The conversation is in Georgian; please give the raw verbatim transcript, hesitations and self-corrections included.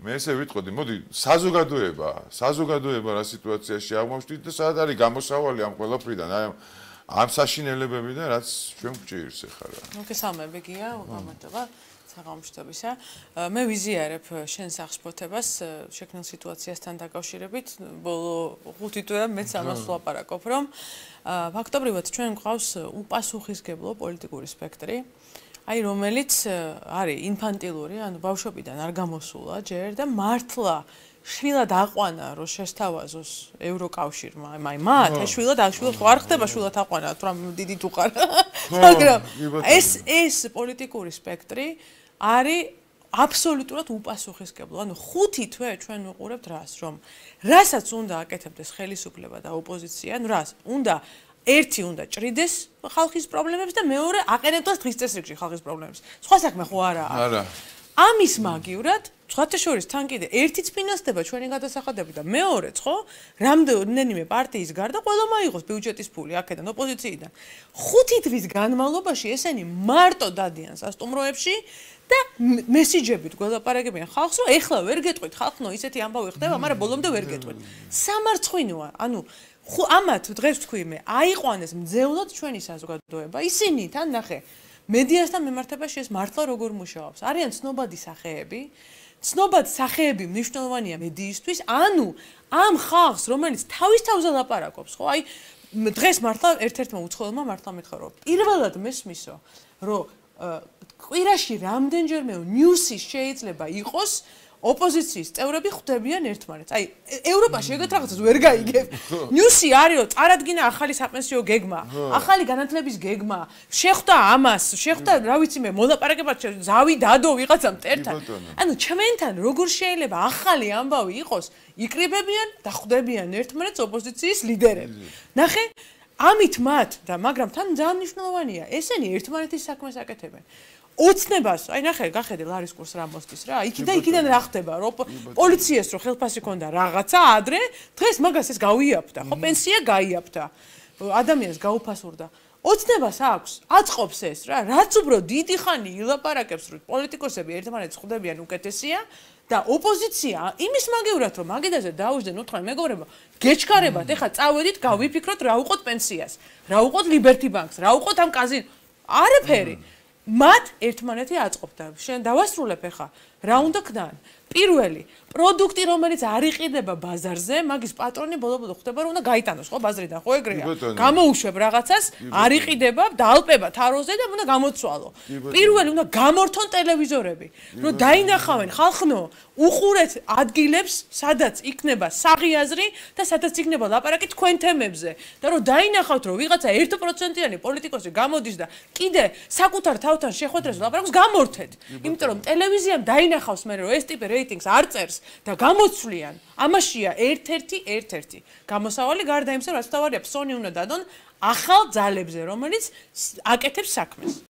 მე ესე ვიტყოდი, მოდი, საზოგადოება, საზოგადოება რა სიტუაციაში აღმოჩნდით და სადაც არის გამოსავალი ამ ყველაფრიდან, აი ამ საშინელებებიდან, რაც ჩვენ გვჭირს ახლა რა. მოგესალმები გია, გამარჯობა. საღამოშთობისა. მე ვიზიარებ შენ სახსფოთებას შექმნილ სიტუაციასთან დაკავშირებით. ბოლო ხუთი თვეა მეც ამას ვლაპარაკობ, რომ ფაქტობრივად ჩვენ გვყავს უპასუხისმგებლო პოლიტიკური სპექტრი, აი რომელიც არის ინფანტილური, ანუ ბავშვობიდან არ გამოსულა ჯერ და მართლა შვილად აყვანა რომ შესთავაზოს ევროკავშირმა, აი მათ შვილად შვილად არ ხდება შვილად აყვანა, თუ რამ დიდი თუ ხარ. მაგრამ ეს ეს პოლიტიკური სპექტრი არის აბსოლუტურად უპასუხისმგებლო. ანუ ხუთი თვე ჩვენ ვუყურებთ რას, რომ რასაც უნდა აკეთებდეს ხელისუფლება და ოპოზიცია, ანუ რას უნდა ერთი უნდა ჭრიდეს ხალხის პრობლემებს და მეორე აყენებდეს დღის წესრიგში ხალხის პრობლემებს. სხვა საქმე ხო არაა. არა. ამის მაგივრად სხვათა შორის თან კიდე ერთიც ფინანსდება ჩვენი გადასახადები და მეორეც ხო რამდენიმე პარტიის გარდა ყველა მაიღოს ბიუჯეტის ფული აქედან ოპოზიციიდან. ხუთი თვის განმავლობაში ესენი მარტო დადიან სასტუმროებში და მესიჯებით გველაპარაკებიან ხალხს, რომ ეხლა ვერ გეტყვით ხალხო, ისეთი ამბავი ხდება, მაგრამ ბოლომდე ვერ გეტყვით. სამარცხვინოა, ანუ ამათ დღეს თქვი მე, აიყვანეს მძევლად ჩვენი საზოგადოება. ისინი თან ნახე მედიასთან მიმართებაში ეს მართლა როგორ მუშაობს. არიან ცნობადი სახეები. ცნობადი სახეები მნიშვნელოვანია მედიისთვის, ანუ ამ ხალხს, რომელიც თავის თავზე ლაპარაკობს, ხო, აი დღეს მართლა ერთ-ერთმა უცხოელმა მართლა მითხრა, რომ პირველად მესმისო, რომ კვირაში რამდენჯერმე ნიუსი შეიძლება იყოს ოპოზიციის წევრები ხვდებიან ერთმანეთს. აი ევროპაში ეგეთ რაღაცას ვერ გაიგებ. ნიუსი არის რომ წარადგინა ახალი საპენსიო გეგმა, ახალი განათლების გეგმა, შეხვდა ამას, შეხვდა რა ვიცი მე მოლაპარაკება ზავი დადო ვიღაცამ მტერთან. ანუ ჩვენთან როგორ შეიძლება ახალი ამბავი იყოს, იკრიბებიან და ხვდებიან ერთმანეთს ოპოზიციის ლიდერები. ნახე ამით მათ და მაგრამ თან ძალიან მნიშვნელოვანია, ესენი ერთმანეთის საქმეს აკეთებენ. ოცნებას, აი ნახე, გახედე ლარის კურს რა მოსდის რა. იქ და იქიდან რა ხდება, რომ პოლიციას რო ხელფასი ქონდა რაღაცა ადრე, დღეს მაგას ეს გავიაფთა, ხო, პენსია გაიაფთა. ადამიანს გაუფასურდა. ოცნებას აქვს, აწყობს ეს რა, რაც უფრო დიდი ხანი ილაპარაკებს, რომ პოლიტიკოსები ერთმანეთს ხვდებიან უკეთესია და ოპოზიცია იმის მაგევრად რომ მაგიდაზე დაუждენ უთხრან მეგობრებო, გეჩქარებათ, ეხლა წავედით, გავიფიქროთ რა უყოთ პენსიას, რა უყოთ ლიბერტი ბანკს, რა უყოთ ამ კაზინო. არაფერი. მათ ერთმანეთი აწყობდა. შენ დავასრულებ ახლა. რა უნდა ქნან? პირველი, პროდუქტი რომელიც არ იყიდება ბაზარზე, მაგის პატრონი ბოლო-ბოლო ხდება რომ უნდა გაიტანოს, ხო, ბაზრიდან, ხო ეგრეა. გამოუშვებ რაღაცას, არ იყიდება, დაალპება თაროზე და უნდა გამოცვალო. პირველი უნდა გამორთონ ტელევიზორები, რომ დაინახავენ ხალხნო, უყურეთ ადგილებს, სადაც იქნება საღიაზრი და სადაც იქნება ლაპარაკი თქვენ თემებზე და რომ დაინახავთ, რომ ვიღაცა ერთი პროცენტიანი პოლიტიკოსი გამოდის და კიდე საკუთარ თავთან შეხვედრას ლაპარაკობს, გამორთეთ. იმიტომ რომ ტელევიზიამ დაინახავს მე რომ ეს ტიპი რეიტინგს არ წერს და გამოცვლიან. ამაშია ერთ-ერთი ერთ-ერთი გამოსავალი გარდა იმისა, რაც თავარია ფსონი უნდა დადონ ახალ ძალებზე, რომელიც აკეთებს საქმეს.